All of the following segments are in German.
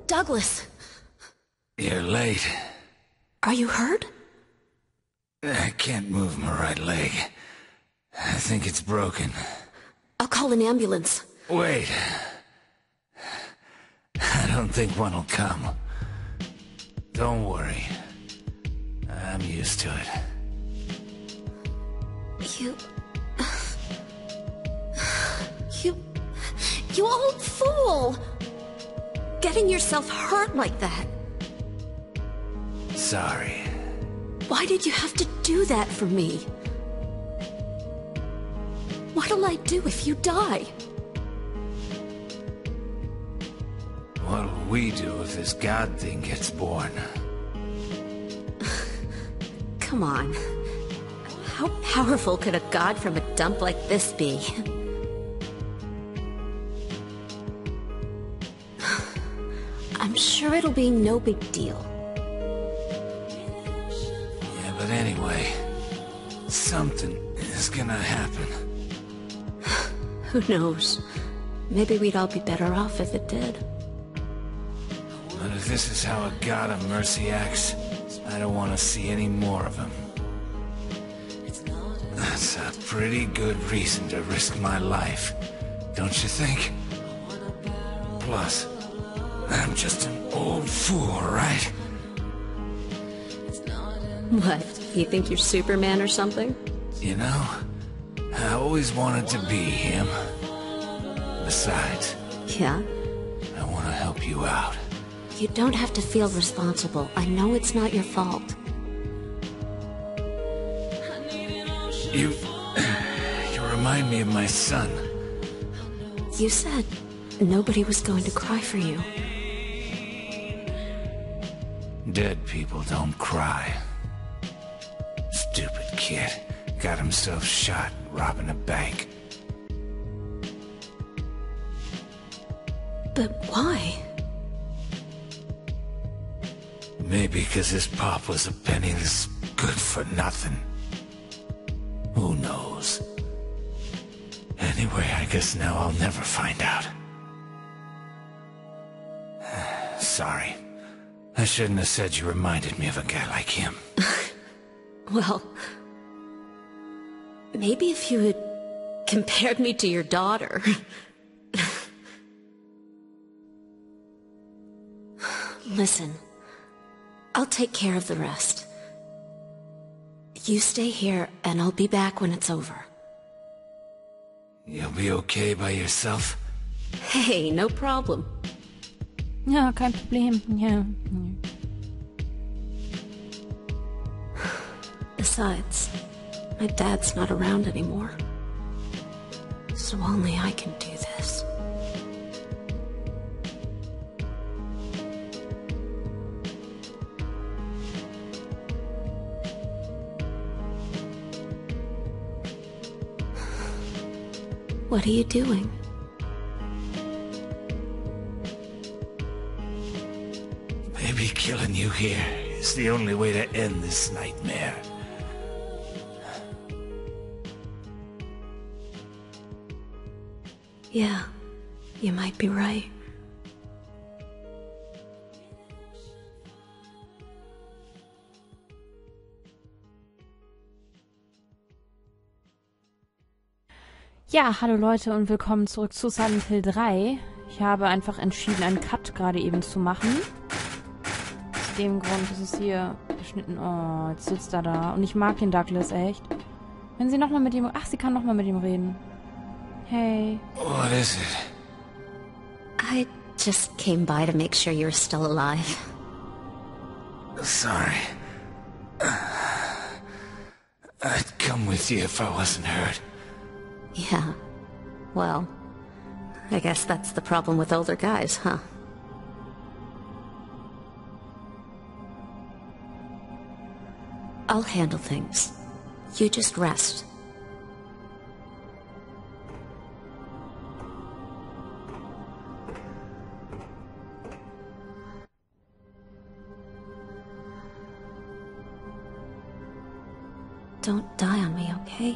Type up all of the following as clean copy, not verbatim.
Douglas! You're late. Are you hurt? I can't move my right leg. I think it's broken. I'll call an ambulance. Wait. I don't think one will come. Don't worry. I'm used to it. You old fool! Getting yourself hurt like that. Sorry. Why did you have to do that for me? What'll I do if you die? What'll we do if this god thing gets born? Come on. How powerful could a god from a dump like this be? I'm sure it'll be no big deal. Yeah, but anyway, something is gonna happen. Who knows? Maybe we'd all be better off if it did. But if this is how a god of mercy acts, I don't want to see any more of him. That's a pretty good reason to risk my life, don't you think? Plus, I'm just an old fool, right? What? You think you're Superman or something? You know, I always wanted to be him. Besides, Yeah? I want to help you out. You don't have to feel responsible. I know it's not your fault. You remind me of my son. You said nobody was going to cry for you. Dead people don't cry. Stupid kid. Got himself shot robbing a bank. But why? Maybe because his pop was a penniless good-for-nothing. Who knows? Anyway, I guess now I'll never find out. Sorry. I shouldn't have said you reminded me of a guy like him. Well, maybe if you had compared me to your daughter. Listen, I'll take care of the rest. You stay here, and I'll be back when it's over. You'll be okay by yourself? Hey, no problem. Ja, kein Problem. Ja. Besides, my dad's not around anymore. So only I can do this. What are you doing? Maybe killing you here is the only way to end this nightmare. Yeah, you might be right. Ja, hallo Leute und willkommen zurück zu Silent Hill 3. Ich habe einfach entschieden, einen Cut gerade eben zu machen. Aus dem Grund ist es hier geschnitten. Oh, jetzt sitzt er da. Und ich mag den Douglas echt. Wenn sie nochmal mit ihm... Ach, sie kann nochmal mit ihm reden. Hey. What is it? I just came by to make sure you're still alive. Sorry. I'd come with you if I wasn't hurt. Yeah. Well, I guess that's the problem with older guys, huh? I'll handle things. You just rest. Don't die on me, okay?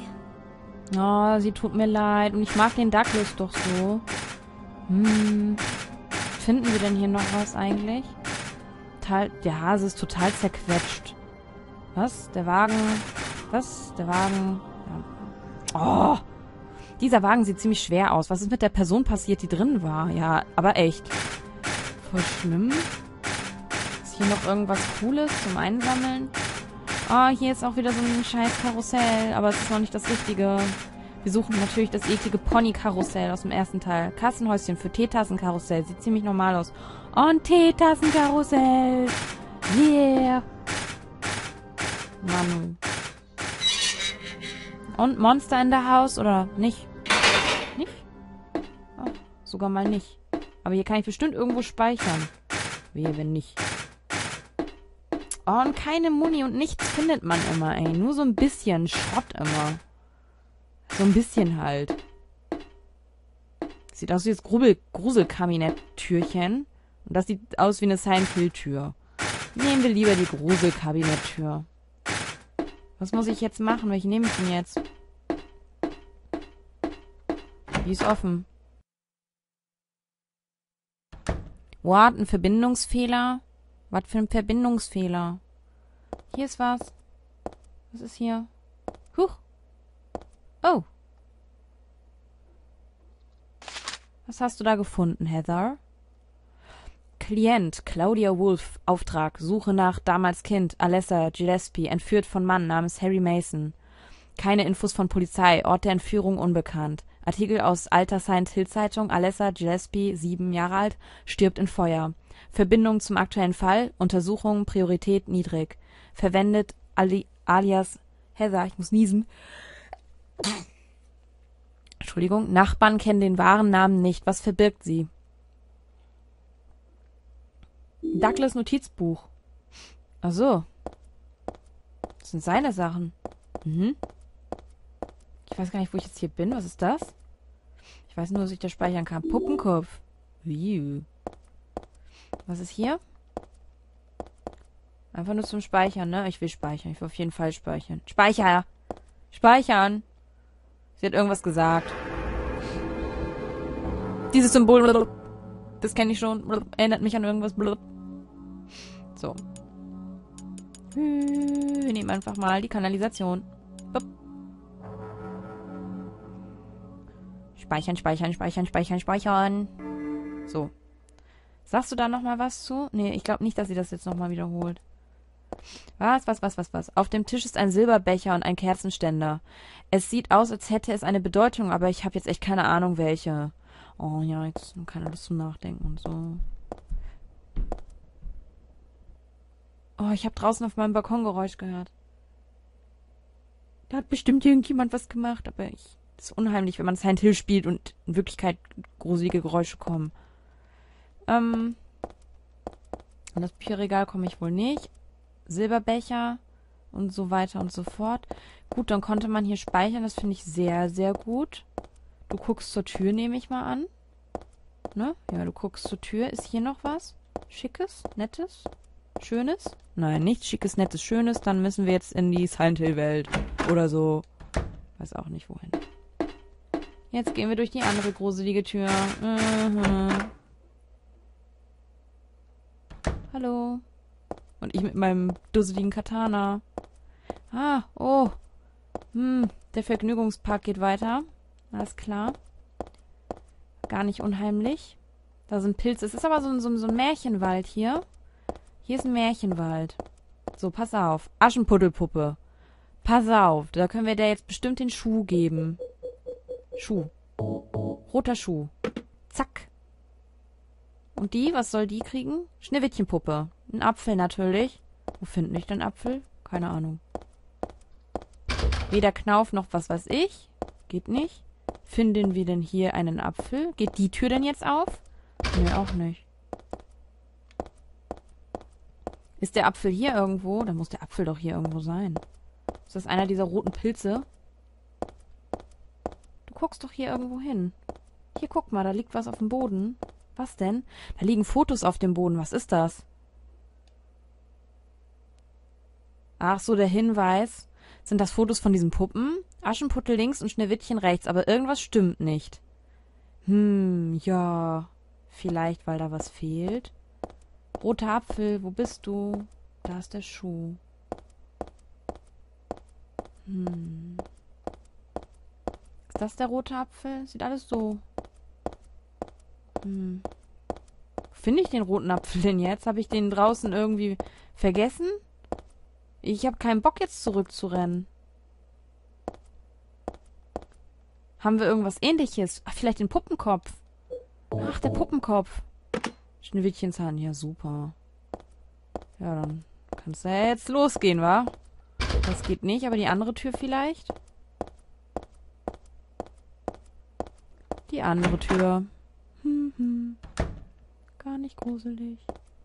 Oh, sie tut mir leid. Und ich mag den Douglas doch so. Finden wir denn hier noch was eigentlich? Der Hase ist total zerquetscht. Was? Der Wagen? Was? Der Wagen? Ja. Oh! Dieser Wagen sieht ziemlich schwer aus. Was ist mit der Person passiert, die drin war? Ja, aber echt. Voll schlimm. Ist hier noch irgendwas Cooles zum Einsammeln? Oh, hier ist auch wieder so ein scheiß Karussell. Aber es ist noch nicht das Richtige. Wir suchen natürlich das eklige Pony-Karussell aus dem ersten Teil. Kassenhäuschen für Teetassenkarussell. Sieht ziemlich normal aus. Oh, ein Teetassenkarussell. Yeah. Mann. Und Monster in der Haus oder nicht? Nicht? Oh, sogar mal nicht. Aber hier kann ich bestimmt irgendwo speichern. Wehe, wenn nicht. Oh, und keine Muni und nichts findet man immer, ey. Nur so ein bisschen Schrott immer. So ein bisschen halt. Sieht aus wie das Gruselkabinett-Türchen. Und das sieht aus wie eine Silent-Hill-Tür. Nehmen wir lieber die Gruselkabinett-Tür. Was muss ich jetzt machen? Welche nehme ich denn jetzt? Die ist offen. What? Ein Verbindungsfehler? Was für ein Verbindungsfehler? Hier ist was. Was ist hier? Huch. Oh. Was hast du da gefunden, Heather? Klient, Claudia Wolf, Auftrag, Suche nach damals Kind, Alessa Gillespie, entführt von Mann namens Harry Mason. Keine Infos von Polizei, Ort der Entführung unbekannt. Artikel aus alter Silent Hill Zeitung, Alessa Gillespie, 7 Jahre alt, stirbt in Feuer. Verbindung zum aktuellen Fall, Untersuchung, Priorität niedrig. Verwendet alias Heather, ich muss niesen. Entschuldigung, Nachbarn kennen den wahren Namen nicht. Was verbirgt sie? Douglas Notizbuch. Ach so. Das sind seine Sachen. Mhm. Ich weiß gar nicht, wo ich jetzt hier bin. Was ist das? Ich weiß nur, dass ich da speichern kann. Puppenkopf. Wie? Was ist hier? Einfach nur zum Speichern, ne? Ich will speichern. Ich will auf jeden Fall speichern. Speicher! Speichern! Sie hat irgendwas gesagt. Dieses Symbol, das kenne ich schon, erinnert mich an irgendwas. So. Wir nehmen einfach mal die Kanalisation. Speichern, speichern, speichern, speichern, speichern. So. Sagst du da nochmal was zu? Nee, ich glaube nicht, dass sie das jetzt nochmal wiederholt. Was? Auf dem Tisch ist ein Silberbecher und ein Kerzenständer. Es sieht aus, als hätte es eine Bedeutung, aber ich habe jetzt echt keine Ahnung, welche. Oh ja, jetzt keine Lust zum Nachdenken und so. Oh, ich habe draußen auf meinem Balkon Geräusch gehört. Da hat bestimmt irgendjemand was gemacht, aber das ist unheimlich, wenn man Silent Hill spielt und in Wirklichkeit gruselige Geräusche kommen. An das Bücherregal komme ich wohl nicht. Silberbecher und so weiter und so fort. Gut, dann konnte man hier speichern. Das finde ich sehr, sehr gut. Du guckst zur Tür, nehme ich mal an. Ne? Ja, du guckst zur Tür. Ist hier noch was? Schickes? Nettes? Schönes? Nein, nichts Schickes, Nettes, Schönes. Dann müssen wir jetzt in die Silent Hill Welt. Oder so. Weiß auch nicht, wohin. Jetzt gehen wir durch die andere gruselige Tür. Hallo. Und ich mit meinem dusseligen Katana. Ah, oh. Der Vergnügungspark geht weiter. Alles klar. Gar nicht unheimlich. Da sind Pilze. Es ist aber so ein Märchenwald hier. Hier ist ein Märchenwald. So, pass auf. Aschenputtelpuppe. Pass auf. Da können wir der jetzt bestimmt den Schuh geben. Schuh. Roter Schuh. Zack. Und die, was soll die kriegen? Schneewittchenpuppe. Ein Apfel natürlich. Wo finde ich den Apfel? Keine Ahnung. Weder Knauf noch was weiß ich. Geht nicht. Finden wir denn hier einen Apfel? Geht die Tür denn jetzt auf? Nee, auch nicht. Ist der Apfel hier irgendwo? Dann muss der Apfel doch hier irgendwo sein. Ist das einer dieser roten Pilze? Du guckst doch hier irgendwo hin. Hier, guck mal, da liegt was auf dem Boden. Was denn? Da liegen Fotos auf dem Boden. Was ist das? Ach so, der Hinweis. Sind das Fotos von diesen Puppen? Aschenputtel links und Schneewittchen rechts, aber irgendwas stimmt nicht. Ja. Vielleicht, weil da was fehlt. Roter Apfel, wo bist du? Da ist der Schuh. Ist das der rote Apfel? Sieht alles so. Wo finde ich den roten Apfel denn jetzt? Habe ich den draußen irgendwie vergessen? Ich habe keinen Bock jetzt zurückzurennen. Haben wir irgendwas Ähnliches? Ach, vielleicht den Puppenkopf. Ach, der Puppenkopf. Schneewittchenzahn, ja super. Ja, dann kann es ja jetzt losgehen, wa? Das geht nicht, aber die andere Tür vielleicht? Die andere Tür. Gar nicht gruselig.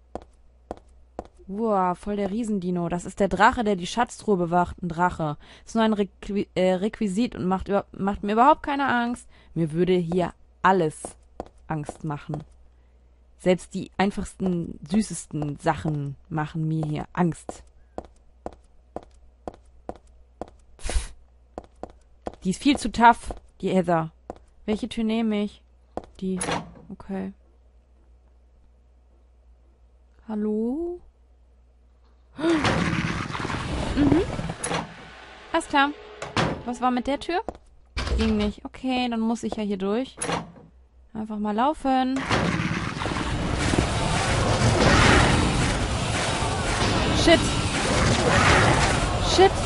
Wow, voll der Riesendino. Das ist der Drache, der die Schatztruhe bewacht. Ein Drache. Ist nur ein Requisit und macht mir überhaupt keine Angst. Mir würde hier alles Angst machen. Selbst die einfachsten, süßesten Sachen machen mir hier Angst. Pff. Die ist viel zu tough, die Heather. Welche Tür nehme ich? Die. Okay. Hallo? Alles klar. Was war mit der Tür? Ging nicht. Okay, dann muss ich ja hier durch. Einfach mal laufen. Shit. Shit.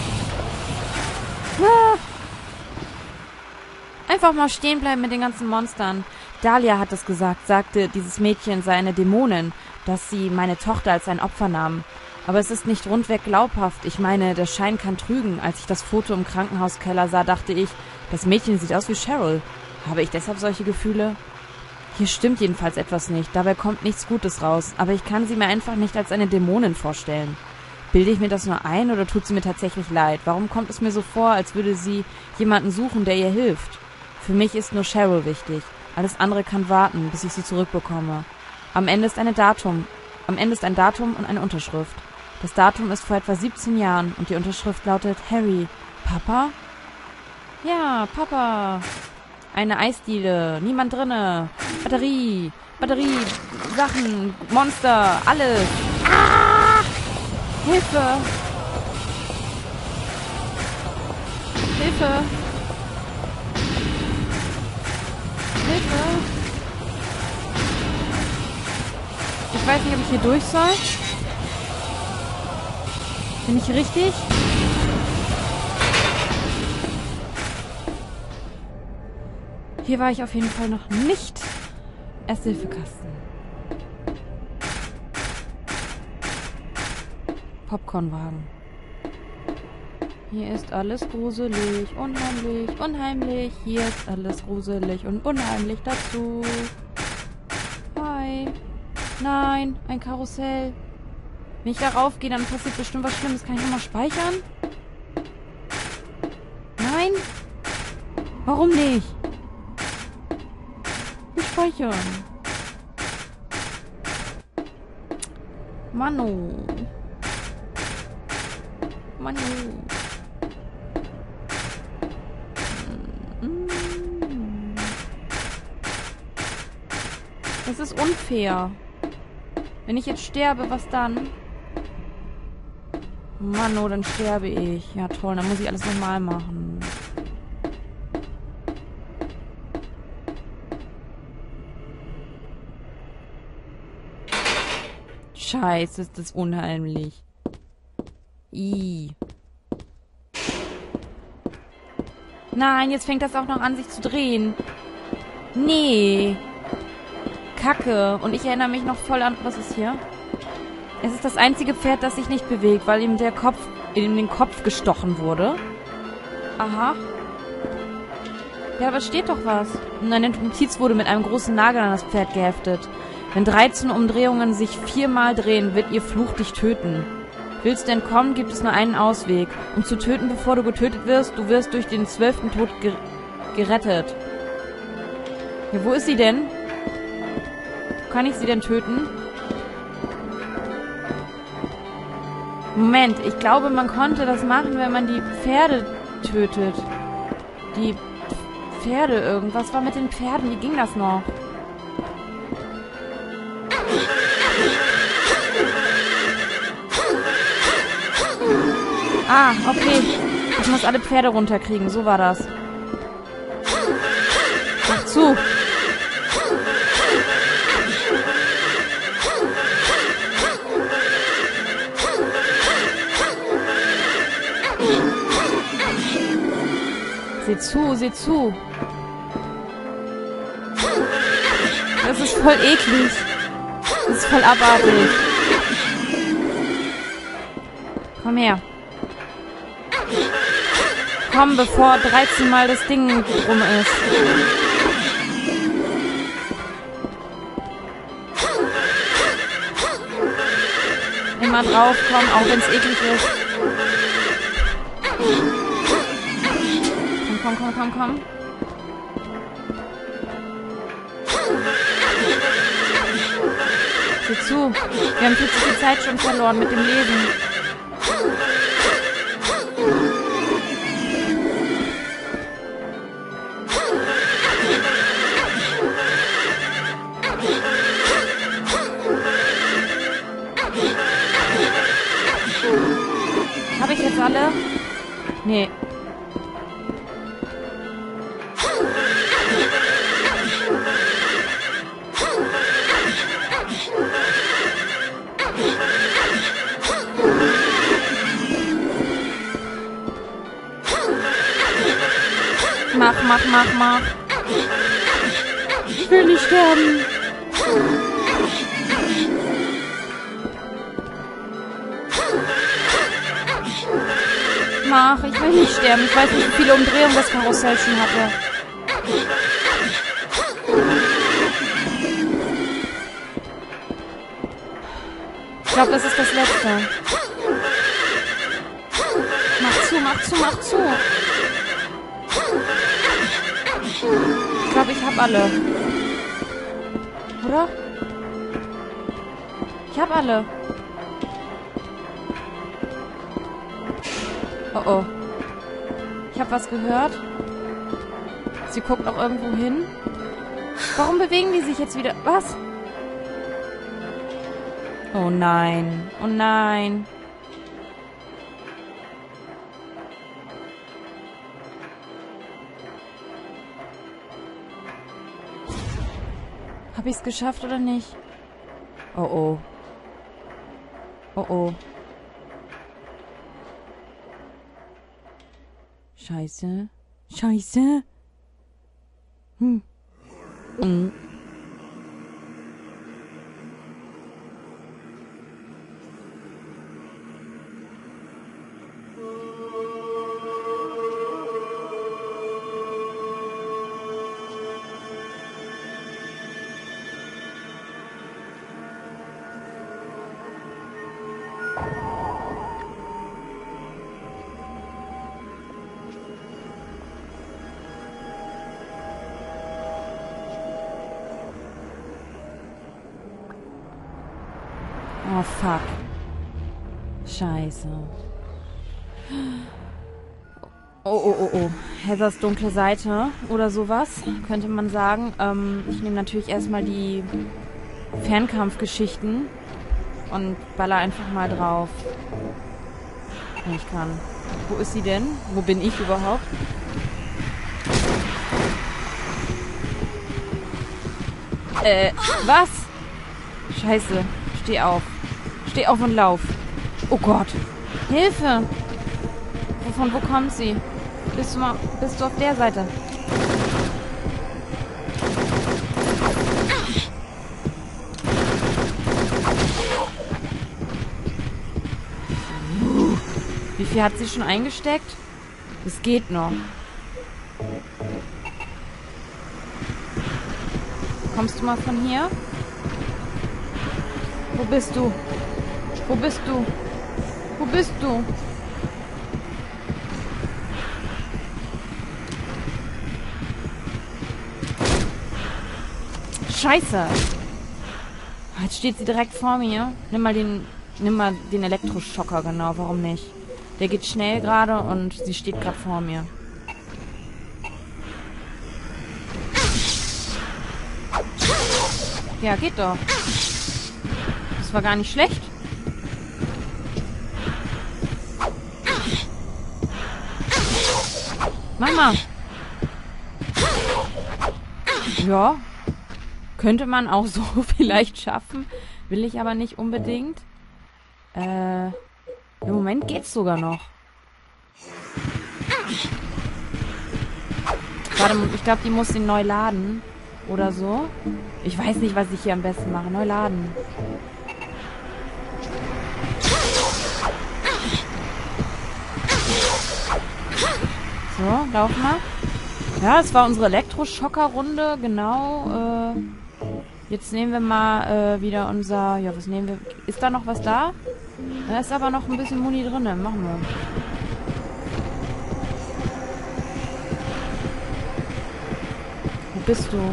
Ah. Einfach mal stehen bleiben mit den ganzen Monstern. Dahlia hat es gesagt, sagte, dieses Mädchen sei eine Dämonin, dass sie meine Tochter als ein Opfer nahm. Aber es ist nicht rundweg glaubhaft. Ich meine, der Schein kann trügen. Als ich das Foto im Krankenhauskeller sah, dachte ich, das Mädchen sieht aus wie Cheryl. Habe ich deshalb solche Gefühle? Hier stimmt jedenfalls etwas nicht. Dabei kommt nichts Gutes raus. Aber ich kann sie mir einfach nicht als eine Dämonin vorstellen. Bilde ich mir das nur ein oder tut sie mir tatsächlich leid? Warum kommt es mir so vor, als würde sie jemanden suchen, der ihr hilft? Für mich ist nur Cheryl wichtig. Alles andere kann warten, bis ich sie zurückbekomme. Am Ende ist ein Datum und eine Unterschrift. Das Datum ist vor etwa 17 Jahren und die Unterschrift lautet Harry. Papa? Ja, Papa. Eine Eisdiele, niemand drinne. Batterie, Sachen, Monster, alles. Ah! Hilfe! Hilfe! Hilfe! Ich weiß nicht, ob ich hier durch soll. Bin ich richtig? Hier war ich auf jeden Fall noch nicht. Erste-Hilfe-Kasten. Popcornwagen. Hier ist alles gruselig, unheimlich, unheimlich. Hier ist alles gruselig und unheimlich dazu. Hi. Nein, ein Karussell. Wenn ich darauf gehe, dann passiert bestimmt was Schlimmes. Kann ich nochmal speichern? Nein? Warum nicht? Nicht speichern. Manu. Das ist unfair. Wenn ich jetzt sterbe, was dann? Mano, dann sterbe ich. Ja toll, dann muss ich alles nochmal machen. Scheiße, ist das unheimlich. Nein, jetzt fängt das auch noch an, sich zu drehen. Nee. Kacke. Und ich erinnere mich noch voll an... Was ist hier? Es ist das einzige Pferd, das sich nicht bewegt, weil ihm der Kopf in den Kopf gestochen wurde. Aha. Ja, aber steht doch was. Und eine Notiz wurde mit einem großen Nagel an das Pferd geheftet. Wenn 13 Umdrehungen sich 4-mal drehen, wird ihr Fluch dich töten. Willst du entkommen, gibt es nur einen Ausweg. Um zu töten, bevor du getötet wirst, du wirst durch den 12. Tod gerettet. Ja, wo ist sie denn? Kann ich sie denn töten? Moment, ich glaube, man konnte das machen, wenn man die Pferde tötet. Die Pferde, irgendwas war mit den Pferden. Wie ging das noch? Ah, okay. Ich muss alle Pferde runterkriegen. So war das. Mach zu. Seh zu, seh zu. Das ist voll eklig. Das ist voll abartig. Komm her. Komm, bevor 13 Mal das Ding rum ist. Immer draufkommen, auch wenn es eklig ist. Komm. Sieh zu. Wir haben viel zu viel Zeit schon verloren mit dem Lesen. Habe ich jetzt alle? Nee. Mach. Ich will nicht sterben. Ich will nicht sterben. Ich weiß nicht, wie viele Umdrehungen das Karussell schon hatte. Ich glaube, das ist das Letzte. Mach zu. Ich glaube, ich habe alle. Oder? Ich habe alle. Oh. Ich habe was gehört. Sie guckt auch irgendwo hin. Warum bewegen die sich jetzt wieder? Was? Oh nein. Oh nein. Habe ich es geschafft oder nicht? Oh. Scheiße. Oh, fuck. Scheiße. Oh. Heathers dunkle Seite oder sowas, könnte man sagen. Ich nehme natürlich erstmal die Fernkampfgeschichten und baller einfach mal drauf. Wenn ich kann. Wo ist sie denn? Wo bin ich überhaupt? Was? Scheiße. Steh auf. Steh auf und lauf. Oh Gott. Hilfe! Von wo kommt sie? Bist du auf der Seite? Wie viel hat sie schon eingesteckt? Es geht noch. Kommst du mal von hier? Wo bist du? Scheiße! Jetzt steht sie direkt vor mir. Nimm mal den Elektroschocker, genau, warum nicht? Der geht schnell gerade und sie steht gerade vor mir. Ja, geht doch. Das war gar nicht schlecht. Mach mal. Ja. Könnte man auch so vielleicht schaffen. Will ich aber nicht unbedingt. Im Moment geht's sogar noch. Warte, ich glaube, die muss den neu laden. Oder so. Ich weiß nicht, was ich hier am besten mache. Neu laden. So, lauf mal. Ja, es war unsere Elektroschocker-Runde, genau. Jetzt nehmen wir mal wieder unser... Ja, was nehmen wir? Ist da noch was da? Da ist aber noch ein bisschen Muni drin. Machen wir. Wo bist du?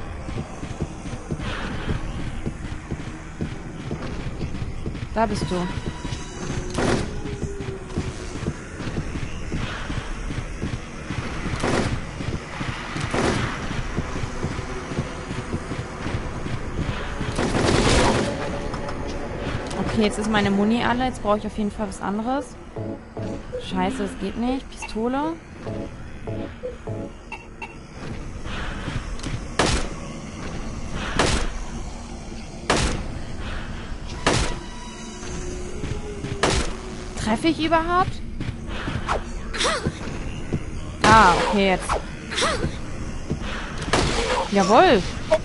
Da bist du. Okay, jetzt ist meine Muni alle. Jetzt brauche ich auf jeden Fall was anderes. Scheiße, das geht nicht. Pistole. Treffe ich überhaupt? Ah, okay, jetzt. Jawohl.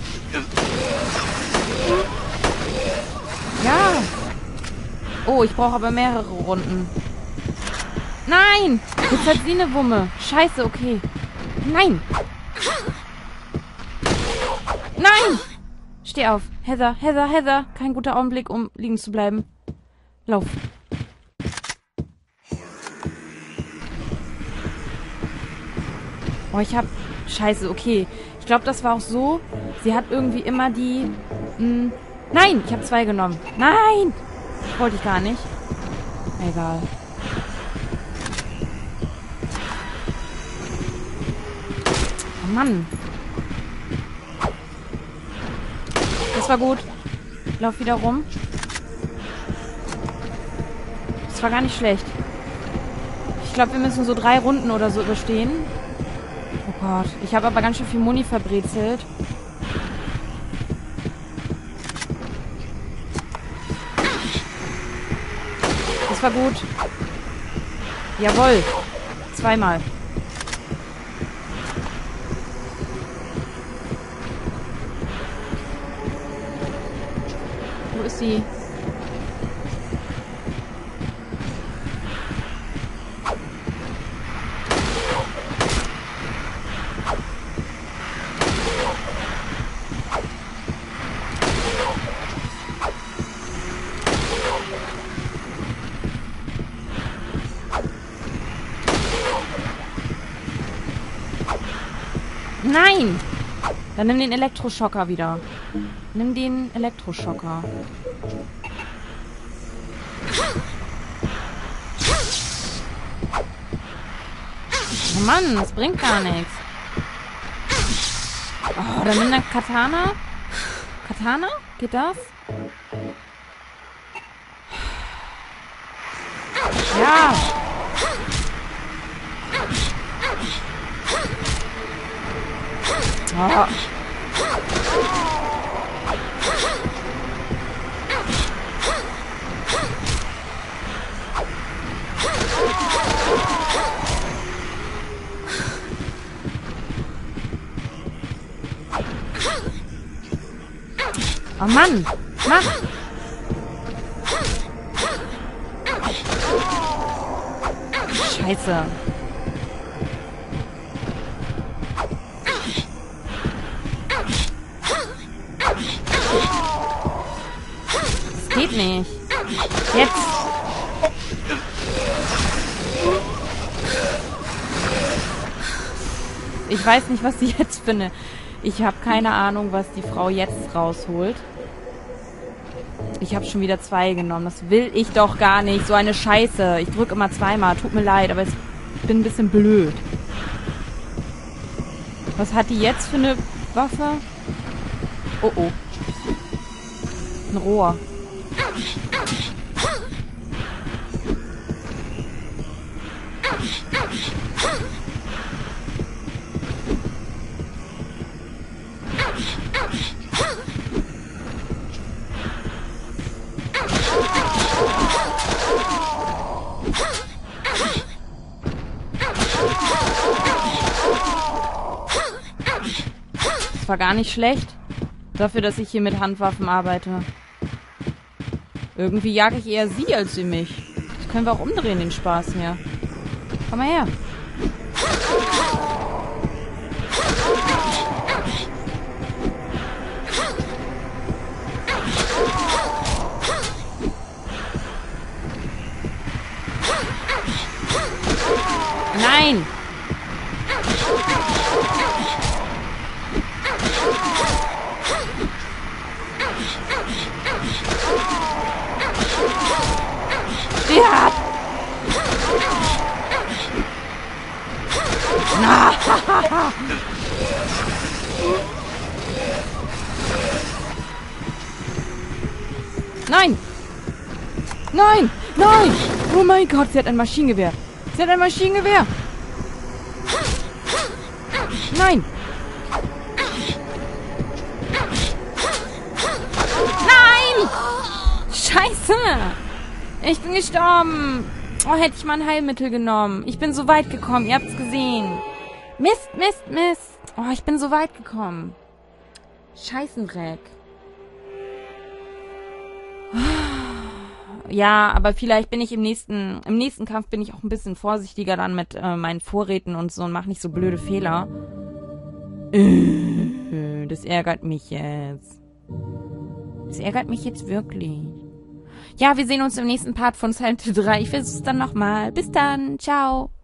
Ja. Oh, ich brauche aber mehrere Runden. Nein! Jetzt hat sie eine Wumme. Scheiße, okay. Nein! Nein! Steh auf. Heather, Heather, Heather. Kein guter Augenblick, um liegen zu bleiben. Lauf. Oh, ich hab... Scheiße, okay. Ich glaube, das war auch so. Sie hat irgendwie immer die... Nein! Ich habe 2 genommen. Nein! Wollte ich gar nicht. Egal. Oh Mann. Das war gut. Lauf wieder rum. Das war gar nicht schlecht. Ich glaube, wir müssen so 3 Runden oder so überstehen. Oh Gott. Ich habe aber ganz schön viel Muni verbrezelt. Das war gut. Jawohl. 2-mal. Wo ist sie? Nein! Dann nimm den Elektroschocker wieder. Nimm den Elektroschocker. Oh Mann, das bringt gar nichts. Oh, dann nimm dann Katana. Katana? Geht das? Ja! Oh. Oh Mann! Mach! Scheiße. Das geht nicht. Jetzt! Ich weiß nicht, was ich jetzt finde. Ich habe keine Ahnung, was die Frau jetzt rausholt. Ich habe schon wieder 2 genommen. Das will ich doch gar nicht. So eine Scheiße. Ich drücke immer 2-mal. Tut mir leid, aber ich bin ein bisschen blöd. Was hat die jetzt für eine Waffe? Oh oh. Ein Rohr. Werfer gar nicht schlecht. Dafür, dass ich hier mit Handwaffen arbeite. Irgendwie jage ich eher sie als sie mich. Das können wir auch umdrehen, den Spaß hier. Komm mal her. Nein! Ja! Na! Nein! Nein! Nein! Oh mein Gott, sie hat ein Maschinengewehr. Sie hat ein Maschinengewehr. Nein! Nein! Scheiße! Ich bin gestorben. Oh, hätte ich mal ein Heilmittel genommen. Ich bin so weit gekommen. Ihr habt's gesehen. Mist, Mist, Mist. Oh, ich bin so weit gekommen. Scheißendreck. Ja, aber vielleicht bin ich im nächsten Kampf bin ich auch ein bisschen vorsichtiger dann mit meinen Vorräten und so und mache nicht so blöde Fehler. Das ärgert mich jetzt. Das ärgert mich jetzt wirklich. Ja, wir sehen uns im nächsten Part von Silent Hill 3. Ich versuch's dann nochmal. Bis dann. Ciao.